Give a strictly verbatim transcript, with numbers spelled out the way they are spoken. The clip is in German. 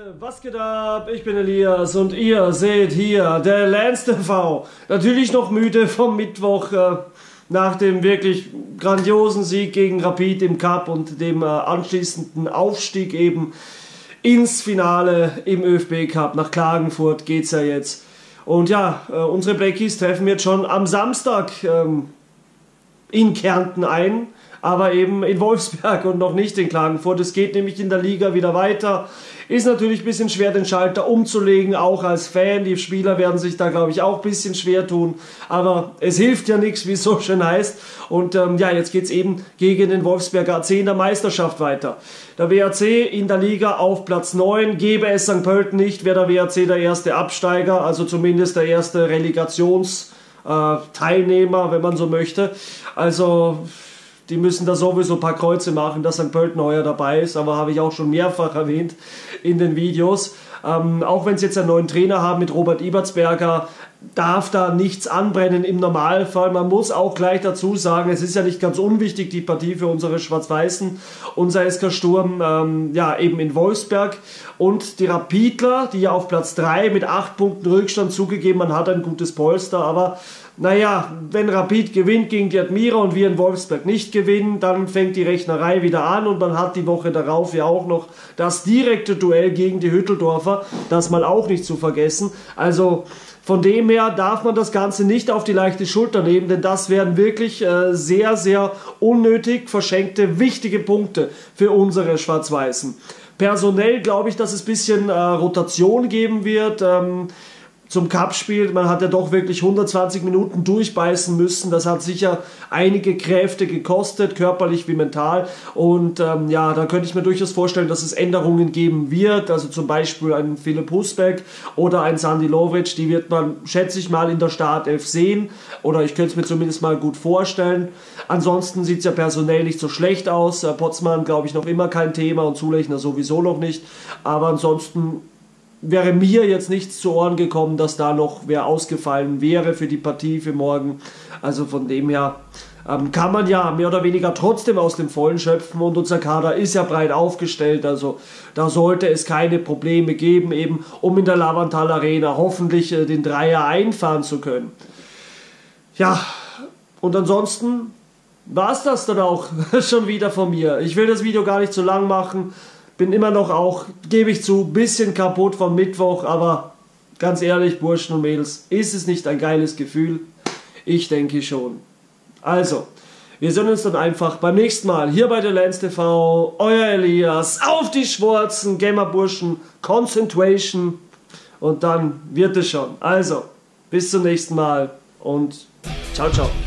Was geht ab? Ich bin Elias und ihr seht hier der Lance T V. Natürlich noch müde vom Mittwoch äh, nach dem wirklich grandiosen Sieg gegen Rapid im Cup und dem äh, anschließenden Aufstieg eben ins Finale im ÖFB Cup. Nach Klagenfurt geht's ja jetzt. Und ja, äh, unsere Blackies treffen jetzt schon am Samstag ähm, in Kärnten ein. Aber eben in Wolfsberg und noch nicht in Klagenfurt. Es geht nämlich in der Liga wieder weiter. Ist natürlich ein bisschen schwer, den Schalter umzulegen, auch als Fan. Die Spieler werden sich da, glaube ich, auch ein bisschen schwer tun. Aber es hilft ja nichts, wie es so schön heißt. Und ähm, ja, jetzt geht es eben gegen den Wolfsberger A C in der Meisterschaft weiter. Der W A C in der Liga auf Platz neun. Gäbe es Sankt Pölten nicht, wäre der W A C der erste Absteiger. Also zumindest der erste Relegationsteilnehmer, wenn man so möchte. Also die müssen da sowieso ein paar Kreuze machen, dass Sankt Pölten heuer dabei ist, aber habe ich auch schon mehrfach erwähnt in den Videos. Ähm, auch wenn sie jetzt einen neuen Trainer haben mit Robert Ibertsberger, darf da nichts anbrennen im Normalfall. Man muss auch gleich dazu sagen, es ist ja nicht ganz unwichtig, die Partie für unsere Schwarz-Weißen, unser S K Sturm, ähm, ja eben in Wolfsberg. Und die Rapidler, die ja auf Platz drei mit acht Punkten Rückstand zugegeben, man hat ein gutes Polster, aber naja, wenn Rapid gewinnt gegen die Admira und wir in Wolfsberg nicht gewinnen, dann fängt die Rechnerei wieder an und man hat die Woche darauf ja auch noch das direkte Duell gegen die Hütteldorfer, das mal auch nicht zu vergessen. Also von dem her darf man das Ganze nicht auf die leichte Schulter nehmen, denn das wären wirklich äh, sehr, sehr unnötig verschenkte, wichtige Punkte für unsere Schwarz-Weißen. Personell glaube ich, dass es ein bisschen äh, Rotation geben wird. Ähm, Zum Cup-Spiel, man hat ja doch wirklich hundertzwanzig Minuten durchbeißen müssen, das hat sicher einige Kräfte gekostet, körperlich wie mental, und ähm, ja, da könnte ich mir durchaus vorstellen, dass es Änderungen geben wird, also zum Beispiel ein Philipp Husbeck oder ein Sandy Lovic, die wird man, schätze ich mal, in der Startelf sehen, oder ich könnte es mir zumindest mal gut vorstellen. Ansonsten sieht es ja personell nicht so schlecht aus, äh, Potzmann glaube ich noch immer kein Thema und Zulechner sowieso noch nicht, aber ansonsten wäre mir jetzt nichts zu Ohren gekommen, dass da noch wer ausgefallen wäre für die Partie für morgen. Also von dem her ähm, kann man ja mehr oder weniger trotzdem aus dem Vollen schöpfen und unser Kader ist ja breit aufgestellt. Also da sollte es keine Probleme geben, eben um in der Lavantal Arena hoffentlich äh, den Dreier einfahren zu können. Ja, und ansonsten war es das dann auch schon wieder von mir. Ich will das Video gar nicht zu lang machen. Bin immer noch auch, gebe ich zu, bisschen kaputt vom Mittwoch, aber ganz ehrlich, Burschen und Mädels, ist es nicht ein geiles Gefühl? Ich denke schon. Also, wir sehen uns dann einfach beim nächsten Mal hier bei der Lance T V. Euer Elias, auf die Schwarzen, Gamer-Burschen, Concentration und dann wird es schon. Also, bis zum nächsten Mal und ciao, ciao.